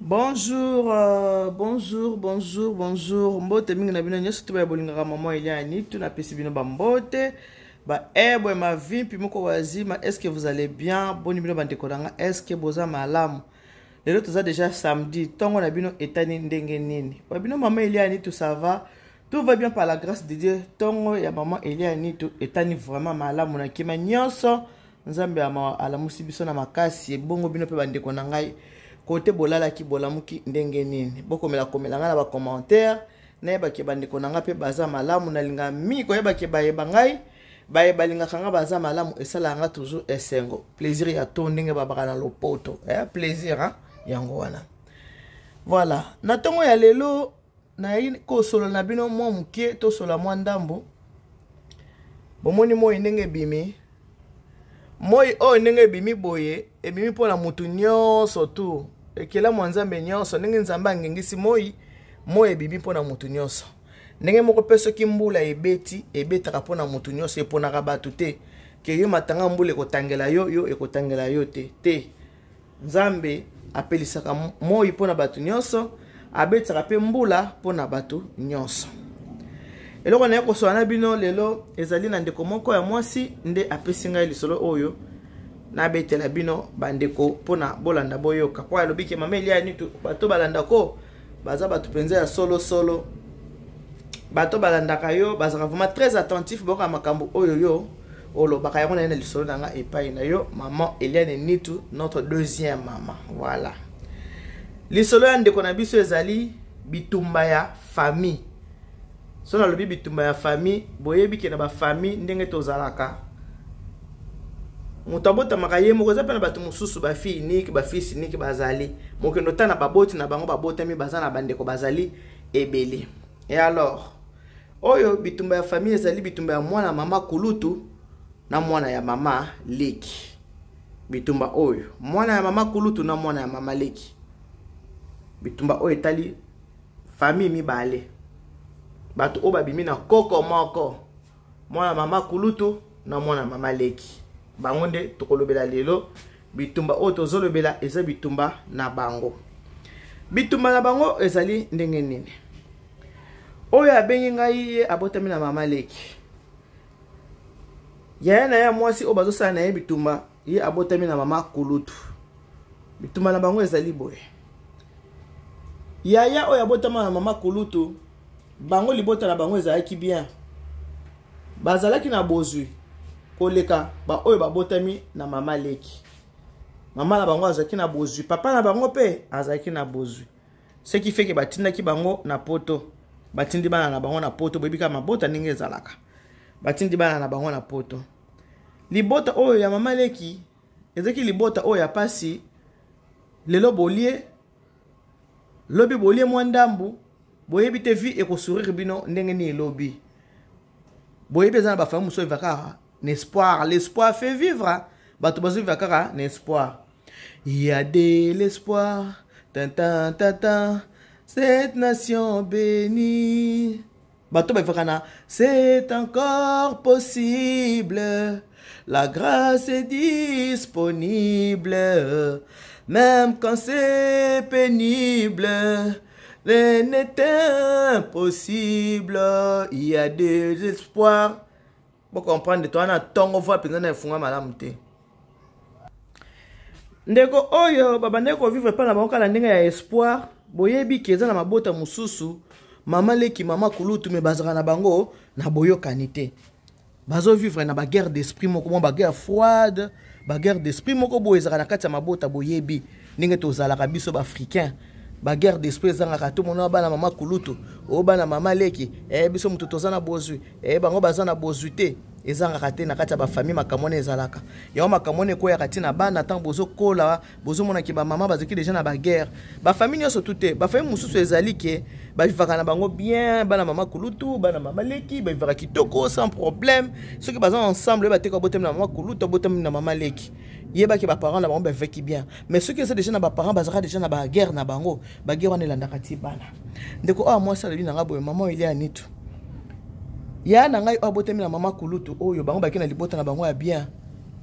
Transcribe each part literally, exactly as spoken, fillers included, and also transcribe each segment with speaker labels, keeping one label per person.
Speaker 1: Bonjour, euh, bonjour, bonjour, bonjour. Mbote mingi na bino nyoso to ba bolingaka maman Eliani, tu na pesi bino ba mbote. Ba ebo ma vie puis moko wazima, est-ce que vous allez bien? Boni bino bande kodanga, est-ce que boza malamu? Lelo toza déjà samedi, tongo na bino etani ndenge nini. Ba bino maman Eliani tout ça va? Tout va bien par la grâce de Dieu. Tongo ya maman Eliani tout etani vraiment malamu na kima nyonso. Nzambe ama ala musibiso na makasi bongo bino pe bande konangai. Côté bolala ki bolamuki ndenge nini boko mela komela ngala ba commentaire na yeba ke bande konanga pe baza malamu na linga mi ko yeba ke baye bangai baye balinga kanga baza malamu esala nga toujours esengo plaisir ya to ndenge babaka na lopoto eh plaisir hein yango wana voilà na tongo ya lelo na yi ko solo na bino mo muke to solo mwa ndambo bomoni mo ndenge bimi moi o ndenge bimi boye ebimi pona mutu nyonso tu ekela mwanzambe nyonso ndenge nzamba ngengisi moi moi ebimi pona mutu nyonso ndenge moko peso ki mbula ebeti ebetaka pona mutu nyonso eponaka batu te ke yo matanga mbula ekotangela yo yo ekotangela yo te te nzambe apelisaka moi pona batu nyonso abetaka pe mbula pona batu nyonso. Eloko na yako soana bino lelo ezali na ndeko moko ya mwasi nde apesi ngai lisolo oyo na betela bino bandeko pona bolanda boyoka po alobi ke mama Eliani tu bato balanda ko baza bato penza ya solo solo bato balanda kayo bazaka vraiment très attentif boka makambo oyo yo olo baka yango na lisolo na nga epai na yo maman Eliani Nitu notre deuxième maman. Voilà lisolo ya ndeko na biso ezali bitumba ya famille. So na lobi bitumba ya famille boyebi ke na ba famille ndenge tozalaka mutabota makaye moko za pe na batu mususu ba fille unique ba fils unique bazali mokendo tana baboti na bango babota mi bazana bandeko bazali ebele. Et alors oyo bitumba ya famille ezali bitumba ya mwana mama kulutu na mwana ya mama leki. Bitumba oyo mwana ya mama kulutu na mwana ya mama leki bitumba oyo etali famille mibale batu oba bimi na koko moko mwana mama kulutu na mwana mama leki bangonde tokolobela lelo bitumba o tozolobela eza bitumba na bango. Bitumba na bango ezali ndenge nini oyo abengi ngai abotami na mama leki yaya na ya mwasi o bazosala na ye bitumba ye abotami na mama kulutu. Bitumba na bango ezali boye yaya oyo abotama na mama kulutu bango libota na bango ezalaki bien bazalaki na bozwi koleka ba oyo babotami na mama leki. Mama na bango azalaki na bozwi papa na bango pe azalaki na bozwi ce qui fait que batindaki bango na poto batindi bana na bango na poto bebika mabota ndenge ezalaka batindi bana na bango na poto. Libota oyo ya mama leki ezaki libota oyo ya pasi lelo bolie lobi bolie mwandambu boyebi te vi eko sourire bino ndenge ni lobi boyebi ezana ba famu so vakara l'espoir l'espoir fait vivre bato bazo vakara l'espoir il y a de l'espoir tan tan tan tan cette nation bénie bato ba vakana c'est encore possible la grâce est disponible même quand c'est pénible. Rien n'est impossible, il y a des espoirs. Pour comprendre, toi, on a tant de fois que nous funga malamu te. Ndeko oyo, baba ndeko vivre pas na bango la ndenge ya espoir. Boyebi keza na mabota mususu, mama leki mama kulutu me bazara na bango na boyo kanite. Bazo vivre na ba guerre d'esprit moko ba guerre froide, ba guerre d'esprit moko boye zara na kati ya mabota boyebi ndenge tozalaka biso ba africain. Ba guerre d'esprit zanga kato mona bana mama kulutu o bana mama leki eh biso mutu tozana bozwi eh bango bazana bozwi te ezanga kate na kati ya ba famille makamone ezalaka ya makamone ko ya kati na bana tant bozo kola bozo mona ki ba mama bazaki déjà na ba guerre ba famille nyonso tuté ba famille mususu ezali ke ba vivaka na bango bien bana mama kulutu bana mama leki ba vivaka kitoko sans problème ceux qui bazana ensemble ba teka botem na mama kulutu botem na mama leki yeba ke ba parents na bango ba veki bien mais ceux qui sont déjà na ba parents bazaka déjà na ba guerre na bango ba guerre wana elanda kati bana ndeko ah moi ça le na ngabo maman Eliani Nitu ya na ngai abotemi na mama kulutu oyo bango bakina libota na bango ya bien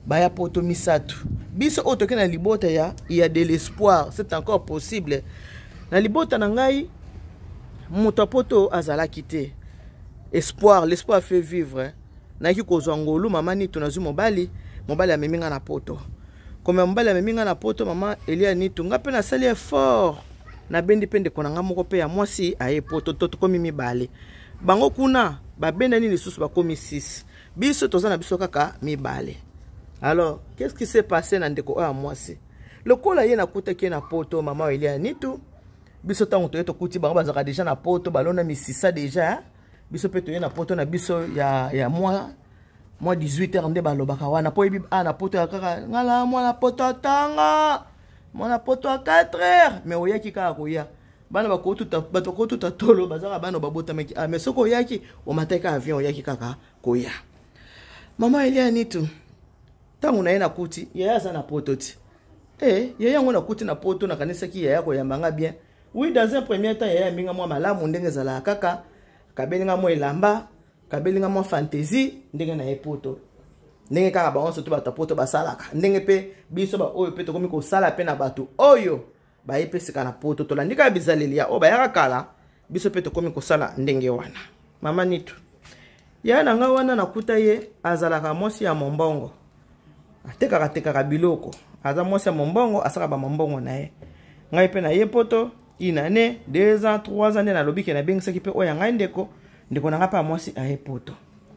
Speaker 1: baya poto misato biso oyo toke na libota ya il y a de l'espoir, c'est encore possible na libota na ngai moto poto azalaki te espoir, l'espoir fait vivre hein. Naiki kozwa ngolu mama Nitu nazwi mobali mobali amemi nga na poto comme mobali amemi nga na poto mama Elia Nitu nga pe na sali effort na bendi pende kona nga moko pe ya mwasi aye poto to komi mibale bango kuna babenda nini lisusu bakomi six biso toza na biso kaka mibale. Alors qu'est-ce qui s'est passé na ndeko oya mwasi lokola ye nakutaki na poto mama Elia Nitu biso tango toye tokuti bango bazaka déjà na poto balona misisa déjà biso pe toye na poto na biso ya ya moi moi dix-huit heures nde balobaka wana po yebi ana poto kaka ngala mwana poto tanga mwana poto à quatre heures mais oyaki kaka koya bana bakotuta bato kotuta tolo bazaka bana babota meki ah mais soko oyaki o mateka avion oyaki kaka koya mama Elia Nitu tangu na yena kuti yaya za na poto ti eh yaya ngona kuti na poto na kanisa ki yaya ko yambanga bien oui dans un premier temps yaya minga mwa malamu ndenge zala kaka kabelinga mwa elamba kabelinga mwa fantasy ndenge na epoto ndenge kaka ba onso to ba poto basalaka ndenge pe biso ba oyo pe to komi ko sala pe na bato oyo ba epesika na poto to landika bizalelia o ba yaka kala biso pe to komi ko sala ndenge wana mama Nitu ya na nga wana nakuta ye azalaka mosi ya mombongo atekaka tekaka biloko aza mosi ya mombongo asaka ba mombongo na ye ngai pe na ye poto une année, deux ans, trois ans na lobi ke na bengisa ki pe oya ngai ndeko ndeko na nga pa mwasi aye poto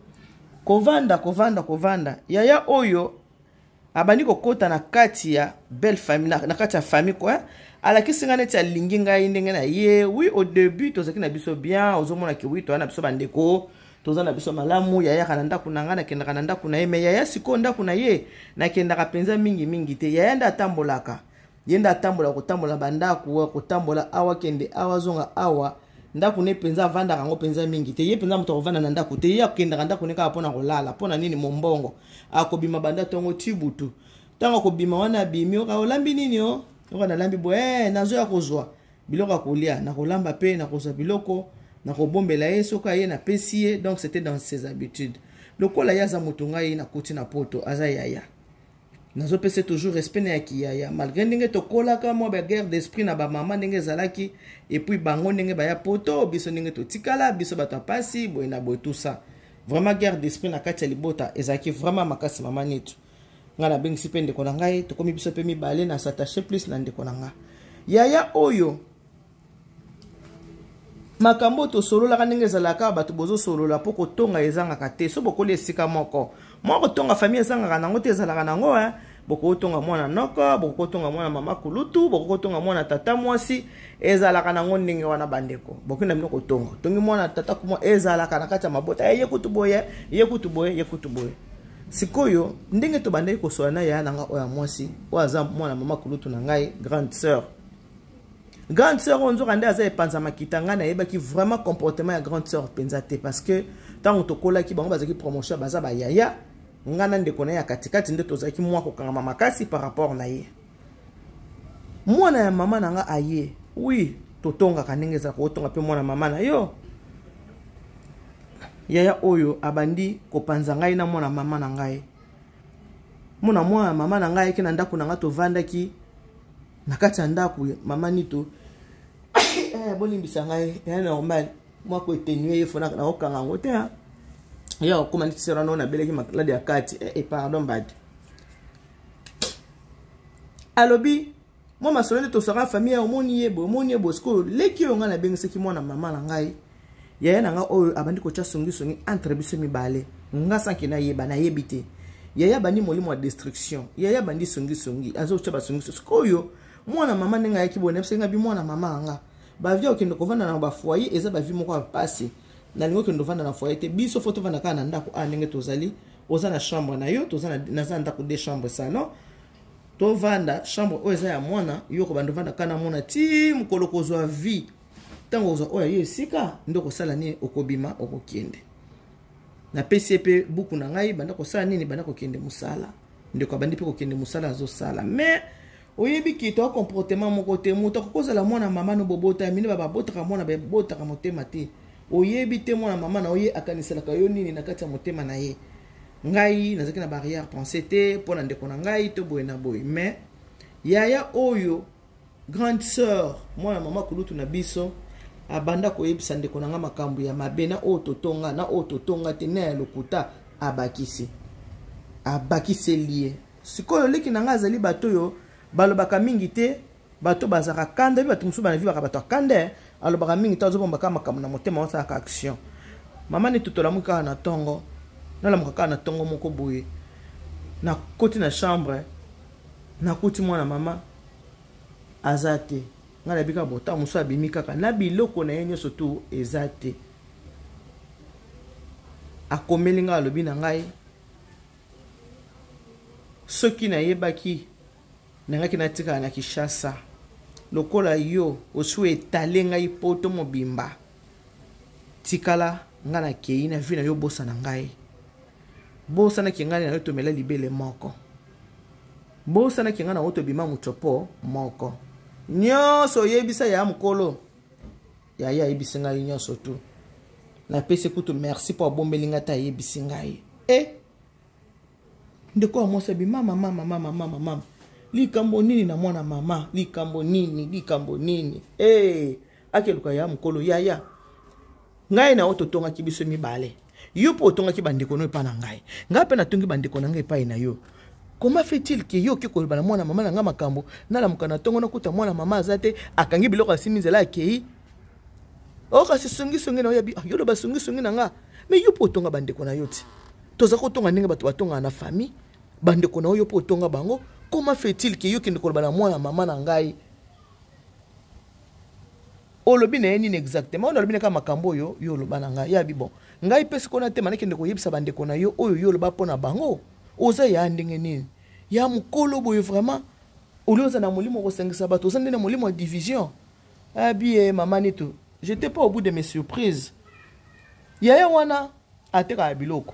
Speaker 1: kovanda kovanda kovanda yaya oyo abandi kokota na kati ya belle famille na, na kati ya famille quoi ala kisinga neti alingi ngai ndenge na ye oui au début tozaki na biso bien ozomona ki oui to na biso bandeko toza na biso malamu yaya kana ndako na nga na kenda kana ndako na ye me yaya siko ndako na ye na kenda ka penza mingi mingi te yaya nda tambolaka yenda tambola kotambola bandako kotambola awa kende awa zonga awa ndako ne penza vanda kango penza mingi te ye penza muto kovanda na ndako te ye akenda ndako ne ka pona kolala pona nini mombongo akobima banda tongo tibutu tango kobima wana bimi o ka olambi nini o o na lambi bo eh nazo ya kozwa biloko akolia na kolamba pe na kozwa biloko na kobombela ye soka ye na pesie donc c'était dans ses habitudes lokola ya za mutunga ye na kuti na poto aza yaya nazo pese toujours respect na yaki yaya malgré ndenge tokola ka mo ba guerre d'esprit na ba mama ndenge zalaki et puis bango ndenge ba ya poto biso ndenge to tikala biso bato pasi boy na boy tout ça vraiment guerre d'esprit na kati libota ezaki vraiment makasi mama Nitu ngala bengisi pe ndeko na ngai to komi biso pe mibale na s'attacher plus na ndeko na nga yaya oyo makambo to solo la ndenge zalaka bato bozo solo la poko tonga ezanga kate so bokole esika moko moko tonga famille ezanga nango te ezalaka nango hein boko tonga mwana noko boko tonga mwana mama kulutu boko tonga mwana tata mwasi ezalaka nango ndenge wana bandeko boko na minoko tonga tongi mwana tata kuma ezalaka na kati ya mabota ye kutuboye ye kutuboye ye kutuboye sikoyo ndenge to bandai ko soana ya nanga oya mwasi waza mwana mama kulutu na ngai grande sœur grande sœur on nzoka nde aza epanza makitanga na yeba ki vraiment comportement ya grande sœur penza te parce que tant to kola ki bango bazaki promotion baza ba yaya ngana ndeko na ya katikati nde tozaki mwa ko kanga makasi par rapport na ye mwana ya mama nanga aye oui totonga kanenge za ko tonga pe mwana mama na yo yaya oyo abandi ko panza ngai na mwana mama na ngai mwana mwana mama na ngai ki na ndako na nga to vanda ki na kati ya ndako mama Nitu eh bolimbisa ngai ya normal moi ko tenue ye fona na okanga ngote ya yo kuma ntisera no na beleki makladi ya kati eh, eh pardon bad alobi moi masolo to sera famille ya omoni yebo omoni yebo sko leki yo nga na bengise ki mwana mama na ngai yaya na nga oyo abandi ko cha songi songi entre biso mibale nga sanki na yeba na yebite yaya bandi molimo wa destruction yaya bandi songi songi azo cha ba songi sko yo mwana mama nenga yaki bone pse nga bi mwana mama nga ba via okendo kovanda na ba foyer eza ba vi moko pasi na lingo kendo vanda na foyer te biso foto vanda kana ndako a ndenge tozali oza na chambre na yo toza na za ndako de chambre salon to vanda chambre o eza ya mwana yo ko bando vanda kana mwana ti mukolo kozwa vie tango oza oya ye sika ndoko sala ni okobima okokende na P C P buku na ngai banda ko sala nini banda ko kende musala ndeko bandi pe ko kende musala zo sala mais oyebi ki to comportement moko te muto kokozala mwana mama no bobota mini baba botaka mwana be botaka motema te oyebi te mwana mama na oye akanisala ka yo nini na kati ya motema na ye ngai nazaki na barrière pensée te pona ndeko na ngai to boye na boye mais yaya oyo grande sœur moi na mama kulutu na biso abanda koyebisa ndeko na nga makambo ya mabe na o totonga na o totonga te na lokuta abakisi abakisi lié sikoyo leki na nga azali bato yo balobaka mingi te bato bazaka kanda bato musu bana vivaka bato kanda alobaka mingi te azobomba kama makambo na motema osaka action mama ni tutola muka na tongo na la muka na tongo moko boye na koti na chambre na koti mwana mama azate ngala bika bota musu abimi kaka na biloko na yenyo surtout ezate akomeli nga alobi na ngai soki na yebaki nangaki na tika na Kishasa lokola yo osu etale ngai poto mobimba tikala nga na kei na vi na yo bosa na ngai bosa na kinga na yo tomela libele moko bosa na kinga na oto bima muchopo moko nyonso yebisa ya mukolo ya ya yebisa ngai nyonso tu na pese kutu merci pour bombelinga ta yebisa ngai eh ndeko amosa bima mama mama mama mama likambo nini na mwana mama likambo nini likambo nini eh akeluka ya mukolo ya ya ngai na oto tonga kibiso mibale yo po tonga ki bandeko no pa na ngai ngai pe na tongi bandeko na ngai pa na yo. Comment fait-il que yo ki ko bana mwana mama na nga makambo na la mukana tongo na kuta mwana mama azate akangi biloko asimizela akei o kasi sungi sungi na yo bi yo lo ba sungi sungi na nga mais yo po tonga bandeko na yo ti toza ko tonga ninga bato batonga na famille bandeko na yo po tonga bango. Comment fait-il que yo ki ndiko bana mwana mama na ngai o lobi na nini exactement on lobi na kama makambo yo yo lo bana ngai ya bi bon ngai pesi kona te manake ndiko yebisa bandeko na yo oyo yo lo ba pona bango oza ya ndenge nini ya mukolo boye vraiment olioza na molimo ko sengisa bato oza ndena molimo wa division abi mama nitu j'étais pas au bout de mes surprises yaya wana ateka biloko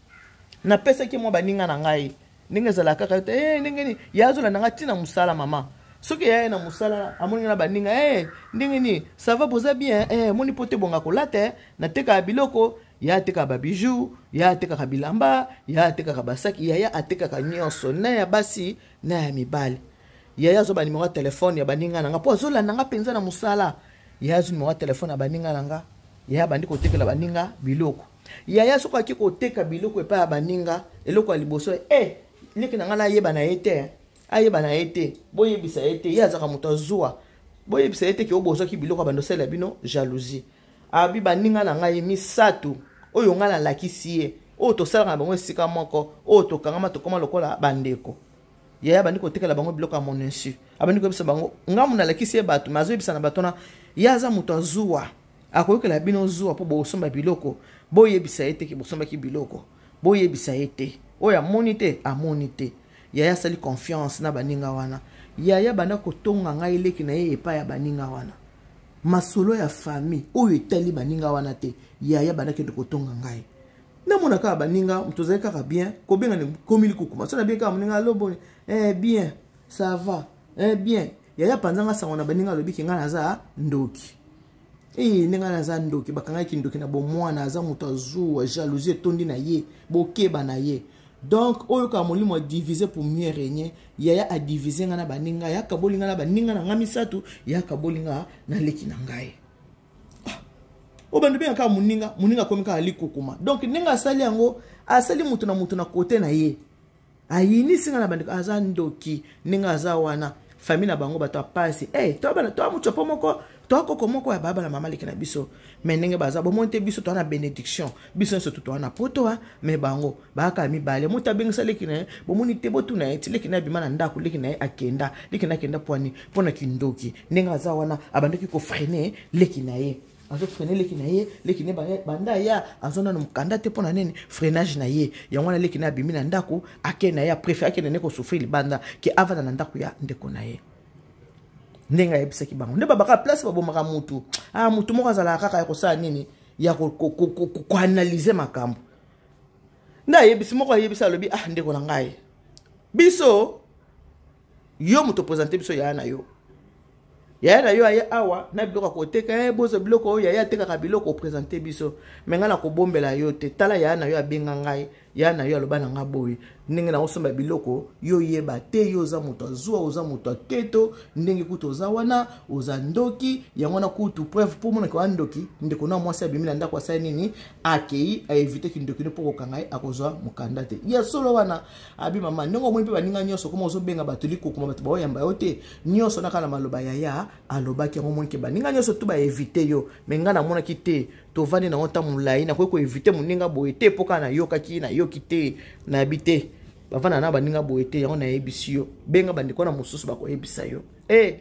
Speaker 1: na pesa ki mo baninga na ngai ndenge zala kaka te eh ndenge ni yazo la nanga tina musala mama soki yaya na musala amoni na baninga eh ndenge ni ça va boza bien eh moni pote bonga kolate na teka biloko ya teka ba bijou ya teka ka bilamba ya teka ka basaki yaya ateka ka nyonso na ya basi na ya mibali yaya zo ba numéro de téléphone ya baninga nanga po zo la nanga penza na musala yaya zo numéro de téléphone ya baninga nanga yaya bandi ko tekela baninga biloko yaya soko aki ko teka biloko epa ya baninga eloko ya liboso eh leki nanga na yeba na yete ayeba na yete boye bisa yete ya zaka moto zuwa boye bisa yete ki obozo ki biloko bando sela bino jalousie abi baninga na ngai misatu oyo ngala lakisi ye o to sala bango sika moko o to kangama to koma lokola bandeko yaya bandi ko tekela bango biloko ya monensu abandi ko bisa bango ngamu na lakisi ye batu mazo bisa na batona yaza moto zuwa akoyekela bino zuwa po bosomba biloko boye bisa yete ki bosomba ki biloko boye bisa yete oya monite a monite yaya sali confiance na baninga wana yaya banda ko tonga ngai leki na ye epa ya baninga wana masolo ya famille oyo etali baninga wana te yaya banda ke ko tonga ngai na mona ka baninga mtozali kaka bien ko benga ni komili kukuma so na bien ka moninga lobo eh bien ça va eh bien yaya panzanga sango na baninga lobi ki ngana za ndoki eh nenga na za ndoki bakanga ki ndoki na bo mwana za muto azuwa jalousie tondi na ye bokeba na ye. Donc oyo ka molimo diviser pour mieux régner yaya a diviser ngana baninga ya kabolinga na baninga na ngamisatu ya kabolinga na leki na ngai o bandu bien ka muninga muninga komika ali kokuma donc ninga sali yango asali mutu na mutu na kote na ye ayini singa na bandu aza ndoki ninga aza wana famille na bango bato apasi eh to bana to mutu pomoko to koko moko ya baba na mama leki na biso mais ndenge baza bo monte biso to na bénédiction biso nso to na poto ha mais bango baka mibale mutu abengisa leki na bo moni te botu na eti leki na bima na ndako leki na akenda leki na kenda pwani pona kindoki ndenge aza wana abandoki ko freiner leki na ye azo freiner leki na ye leki ne banda ya azona no mukanda te pona nini freinage na ye yango na leki na bimi na ndako akena ya préfère akena ne ko souffrir banda ki avana na ndako ya ndeko na ye ndenga yebisa ki bango nde babaka place babomaka mutu ah mutu moko azala kaka ya kosala nini ya ko ko ko analyser makambo nda yebisi moko yebisa lobi ah ndeko na ngai biso yo muto présenter biso ya na yo ya na yo aye awa na biloko ko teka eh bozo biloko ya ya teka ka biloko présenter biso menga na ko bombela yo te tala ya na yo abenga ngai ya na yo aloba na nga boye ndenge na osomba biloko yo yeba te yo za moto azwa oza moto aketo ndenge kutu oza wana oza ndoki yango na kutu preuve pour mona ko ndoki ndeko na mwasi abimi na ndako asali nini akei a éviter ki ndoki ne poko kangai akozwa mukanda te ya solo wana abi mama ndongo moni pe baninga nyoso koma ozo benga batuli kokoma bato ba yamba yo te nyoso na kana maloba ya ya aloba ki ngo moni ke baninga nyoso tu ba éviter yo menga na mona ki te to vani na onta mulai na ko ko éviter muninga boye te poka na yoka ki na yoki te na habiter bavana na baninga boye te yango na yebisi yo benga bandiko na mususu bako yebisa yo eh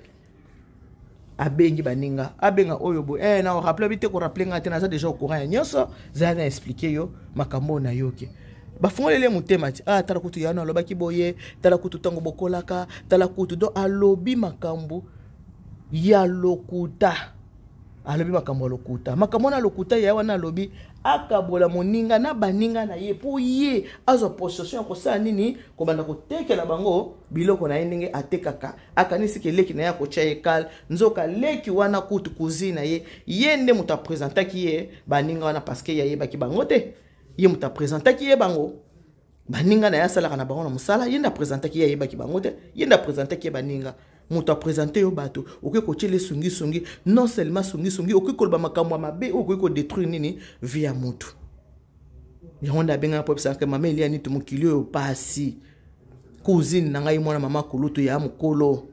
Speaker 1: abengi baninga abenga oyo boye eh na rappel bite ko rappeler ngate na za déjà au courant ya nyoso za na expliquer yo makambo na yoke bafungolele mutema ti ah tala kutu yana loba ki boye tala kutu tango bokolaka tala kutu do alobi makambo ya lokuta alobi makambo lokuta makambo na lokuta ya wana alobi akabola moninga na baninga na ye po ye azo possession ko sa nini ko banda ko tekela bango biloko na ndenge atekaka akanisi ke leki na ya ko chaikal nzoka leki wana kutu kuzina ye yende muta presenta ki ye baninga wana parce que ya ye baki bango te ye muta presenta ki ye bango baninga na ya sala kana bango na musala yenda presenta ki ye baki bango te yenda presenta ki ye baninga muta présenter yo bato oké ko tchele sungi sungi non seulement sungi sungi oké ko ba makamwa mabe oké ko détruire nini via mutu yonda benga pop sanke mama ili ani tumukili yo pasi cousine na ngai mwana mama kulutu ya mukolo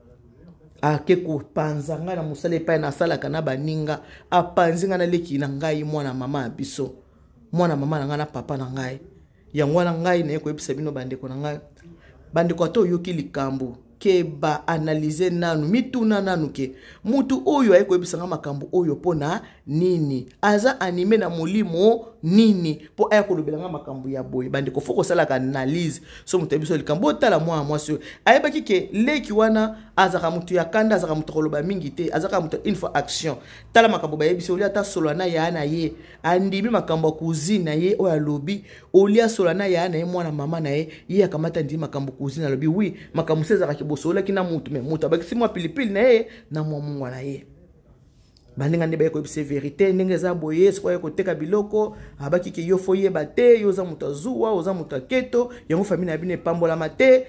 Speaker 1: ake ko panzanga na musale pa na sala kana baninga apanzinga na leki na ngai mwana mama biso mwana mama na ngana papa na ngai yango na ngai na ko episa bino bandeko na ngai bandeko to yoki likambo ke ba analyser nanu mituna nanu ke mutu oyo ayeko ebisanga makambo oyo pona nini aza animé na molimo nini po ayeko lobelanga makambo ya boye bandi ko foko sala ka analyse so mutu ebiso likambo tala mwa mwasi ayebaki ke leki wana azaka mutu ya kanda azaka mutu koloba mingi te azaka mutu une fois action tala makambo ba ebiso oli ata solo na ya na ye andibi makambo kuzina ye oya lobi oli solo na ya na ye mwana mama na ye ye akamata ndi makambo kuzina lobi oui makambo sezaka bosola kina mutu me mutu abaki simwa pilipili na ye na mwa mungwa na ye baninga ndeba yeko ebise verite ndenge za boye sikwa yeko teka biloko abaki ke yo foye bate yo za mutu azuwa oza mutu aketo yango famille na bine pambola mate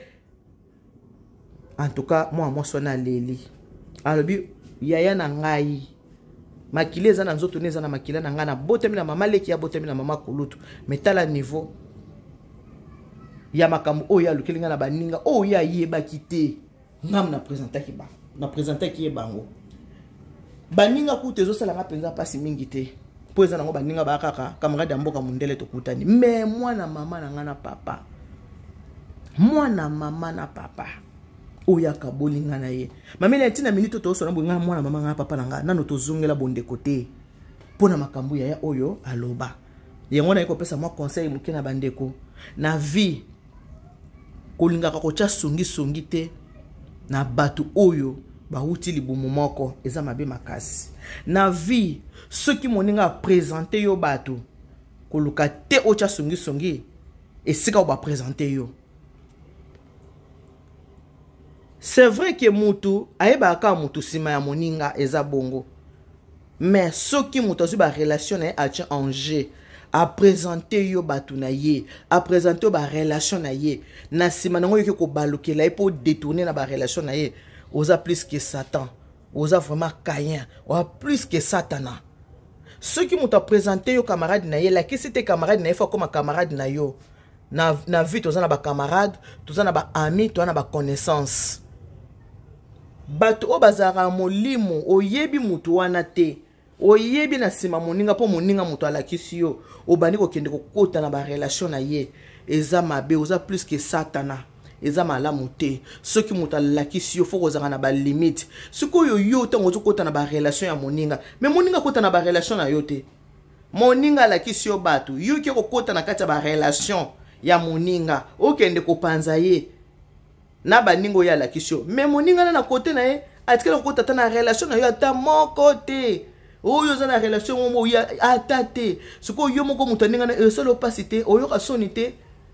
Speaker 1: en tout cas moi moi sona leli alobi yaya na ngai makile za na nzoto neza na makila na ngana botemi na mama leki ya botemi na mama kulutu metala niveau ya makambo oyo alukelinga na baninga oyo ayebaki te ngam na présentaki ba na présentaki ye bango baninga kutu ezosala nga penza pasi mingi te po eza nango baninga bakaka camarade ya mboka mundele tokutani mais mwana mama na nga na papa mwana mama na papa oyo akabolinga na ye mamela etina minute tosona bonga mwana mama nga papa na nga nano tozongela bondeko te pona makambo ya ya oyo aloba yango na yeko pesa moi conseil muke na bandeko na vie kolinga ko cha sungi sungi te na batu oyo bauti libumu moko eza mabe makasi na vie ceux qui moninga présenter yo batu koluka te o cha sungi sungi esika ba présenter yo c'est vrai que mutu ayeba ka mutu sima ya moninga eza bongo mais ceux qui mutu su ba relation a tient en jeu a présenter yo batu na ye a présenter ba relation na ye na sima nango yoko ko balokela e pour détourner na ba relation na ye oza plus que Satan oza vraiment Caïn oza plus que Satana ceux qui m'ont présenté yo camarade na ye la qui c'était camarade na ye faut comme camarade na yo na na vie tozana ba camarade tozana ba ami tozana ba connaissance batu o bazara molimo oyebi mutu wana te oyebi na sima moninga po moninga mutu alakisi yo obandi ko kende ko kota na ba relation na ye eza mabe oza plus que Satana eza malamu te ceux qui mutu alakisi yo faut kozanga na ba limite siko yo yo tango zo kota na ba relation ya moninga mais moninga kota na ba relation na yo te moninga alakisi yo batu yo ki ko kota na kati ya ba relation ya moninga okende ko panza ye na ba ningo ya alakisi yo mais moninga na na kote na ye atikela ko kota na relation na yo ata moko te oyo za na relation mo ya atate siko yo moko mutu ninga na solo pasité oyo ka sonité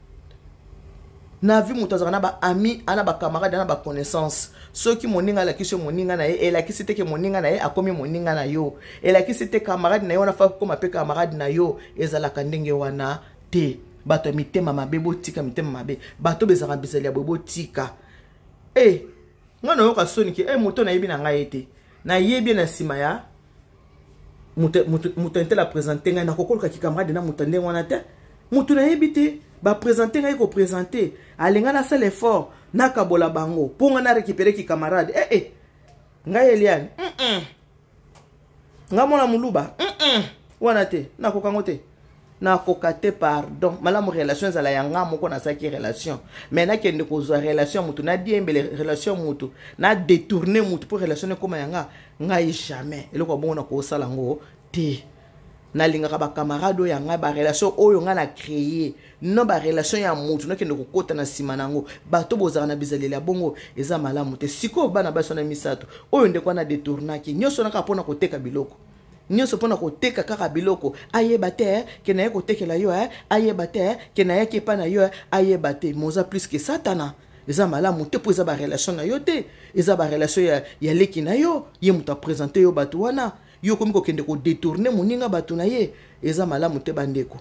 Speaker 1: na vie mutu azana ba ami ana ba camarade ana ba connaissance ceux qui moninga la kisho moninga na ye et la kisite ke moninga na ye akomi moninga na yo et la kisite camarade na yo na fa ko mape camarade na yo ezala ka ndenge wana te bato mitema mabe botika mitema mabe bato bezaka bizali ya botika eh ngana yo ka soni ki eh moto na yebi na ngai ete na yebi na sima ya moto moto la présenter ngai na kokoloka ki camarade na moto ndenge wana te moto na yebi te ba présenter ngai ko présenter alenga na sala effort na kabola bango ponga na récupérer ki camarade eh eh ngai Eliane mm -mm. Ngamona muluba mm -mm. Wana te na kokango te na kokate pardon malamu relation za la yanga moko na saki relation mais na kende ko zo relation mutu na diembele relation mutu na détourner mutu pour relation comme yanga ngai jamais eloko bongo na ko sala ngo te na linga ka ba camarade yanga ba relation oyo nga na créer no ba relation ya mutu na kende ko kota na sima nango bato bozaka na bizalela bongo eza malamu te siko bana baso na misato oyo ndeko na détournaki nyoso na ka pona ko teka biloko nyoso pona ko teka kaka biloko ayeba te ke na ye ko tekela yo eh ayeba te ke na ye ke pa na yo ayeba te moza plus que satana eza malamu te po eza ba relation na yo te eza ba relation ya ya leki na yo ye muta présenter yo bato wana yo komi ko kende ko détourner moninga bato na ye eza malamu te bandeko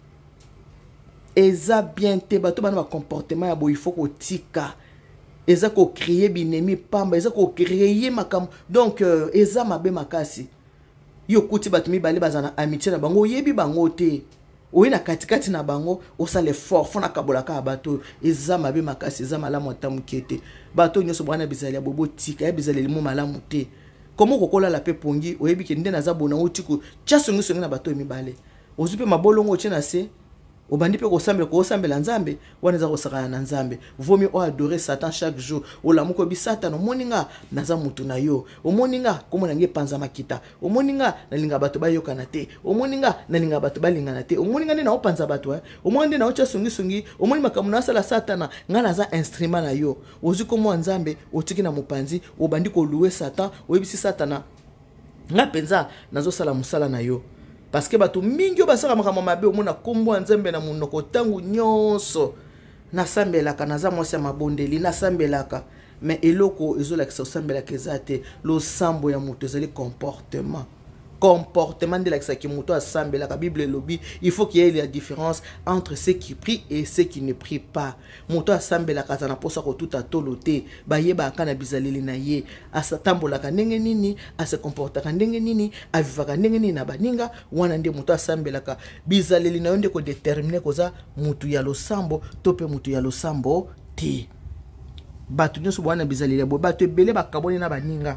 Speaker 1: eza bien te bato bana ba comportement ya bo il faut ko tika eza ko créer binemi pamba eza ko créer makam donc euh, eza mabe makasi yo kuti bato mibale bazana amitié na bango yebi bango te oyi na katikati na bango osala effort fona kabola ka bato eza mabe makasi eza malamu atamukete bato nyoso bwana bizali ya bobo tika ya bizali limu malamu te komo kokola la pe pongi oyebi ke nde naza bona otiku chasungu sungu na bato mibale ozupe mabolongo chena se obandi pe ko sambela ko sambela nzambe wana za ko sakana na nzambe vomi o adorer Satan chaque jour o la moko bi Satan omoninga naza mutu na yo omoninga komona nge panza makita omoninga na linga bato bayokana te omoninga na linga bato balingana te omoninga ne na opanza bato eh omonde na ocha sungi sungi omoni makamu na sala Satana nga naza instrument na yo ozi ko mo nzambe otiki na mopanzi obandi ko louer Satan oyebisi Satana nga penza nazo sala musala na yo parce que bato mingi basaka makambo mabe omona kombo nzambe na munoko tangu nyonso nasambelaka naza mwasi ya mabondeli nasambelaka mais eloko ezolakisa osambelaka eza te losambo ya moto ezali comportement comportement de la qui muto assemble la Bible lobby il faut qu'il y ait la différence entre ceux qui prient et ceux qui ne prient pas muto assemble la kazana posa ko tout a toloté ba yeba kana bizaleli na ye asatambola ka ndenge nini ase comporta ka ndenge nini avivaka ndenge nini na baninga wana nde muto assemble la ka bizaleli na yonde ko déterminer koza mutu ya losambo tope mutu ya losambo ti batu nyoso bwana bizaleli bo batu ebele bakaboni na baninga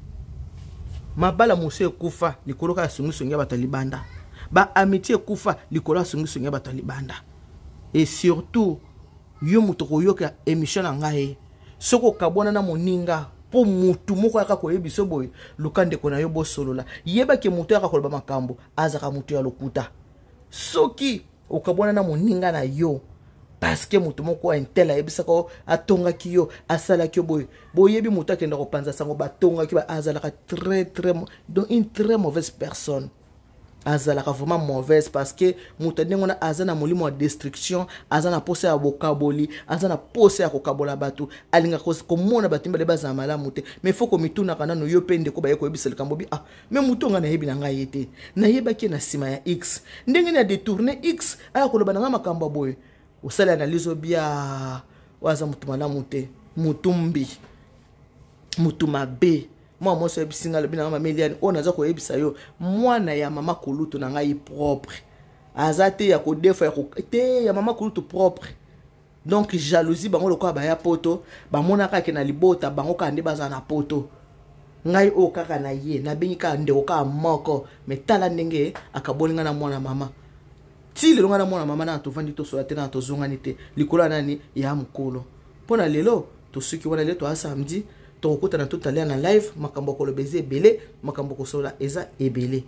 Speaker 1: mabala mose kufa likolo ka sungu sungu ya batalibanda ba amitié kufa likolo sungu sungu ya batalibanda et surtout yo mutoko yoka émission na ngai soko kabona na moninga po mutu moko aka ko yebiso boy lukande kona yo bosolola yeba ke mutu aka koloba makambo azaka mutu ya lokuta soki okabona na moninga na yo parce que mutu moko intela yebisa ko atonga kiyo asala kiyo boy boyebi mutu akenda ko panza sango batonga ki ba azala ka très très donc une très mauvaise personne azala ka vraiment mauvaise parce que mutu ndengona azana molimo wa destruction azana pose ya bokaboli azana pose ya kokabola batu alinga ko komona batimba le baza malamu te mais faut ko mituna kana no yo pende ko ba yeko yebisa likambo bi ah mais mutu nga na yebi na ngai yete na yeba ki na sima ya x ndenge na détourner x aya ko lobana makambo boy usala analizo bia waza mutu malamu te mutumbi mutu mabe moi moi so ebisinga le bina mama Meliane ona za ko ebisa yo mwana ya mama kulutu na ngai propre azate ya ko defa ya ko te ya mama kulutu propre donc jalousie bango lokwa ba ya poto ba mona ka ke na libota bango ka nde baza na poto ngai o kaka na ye na bengika ndeko ka moko metala ndenge akabolinga na mwana mama ti lelo ngana mwana mama na to vandi to so atena to zongani te likola nani ya mukolo pona lelo to suki wana leto a samedi to kokota na tout aller na live makambo ko lobeze belé makambo ko sola eza ebele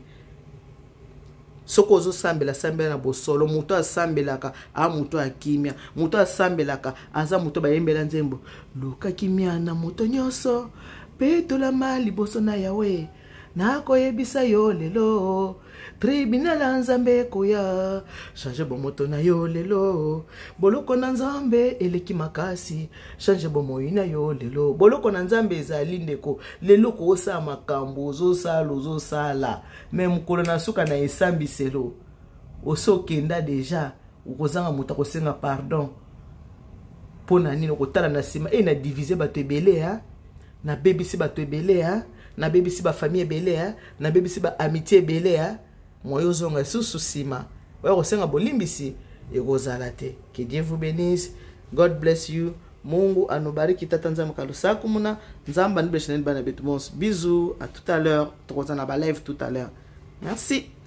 Speaker 1: soko zo sambela sambela na bosolo muto asambelaka a muto akimia muto asambelaka aza muto bayembela nzembo luka kimia na muto nyoso petola mali boso na yawe na koyebisa yo lelo tribunal nzambe koya change bomoto na yo lelo boloko na nzambe eleki makasi change bomoyi na yo lelo boloko na nzambe ezali ndeko lelo ko sa makambo zo sala zo sala même kolo na suka na esambiselo osokenda deja ukozanga muta kosenga pardon pona nini okotala na sima e na diviser bato ebele ha na bebisi bato ebele ha na bebisi ba famille ebele ha na bebisi ba amitié ebele ha moyo zonga susu sima oyo kosenga bolimbisi ekozala te. Que Dieu vous bénisse. God bless you. Mungu anubariki tata nzambe kalusaku muna nzamba nibesheneni bana betu bons. Bisous, à tout à l'heure. Tokotana ba live tout à l'heure. Merci.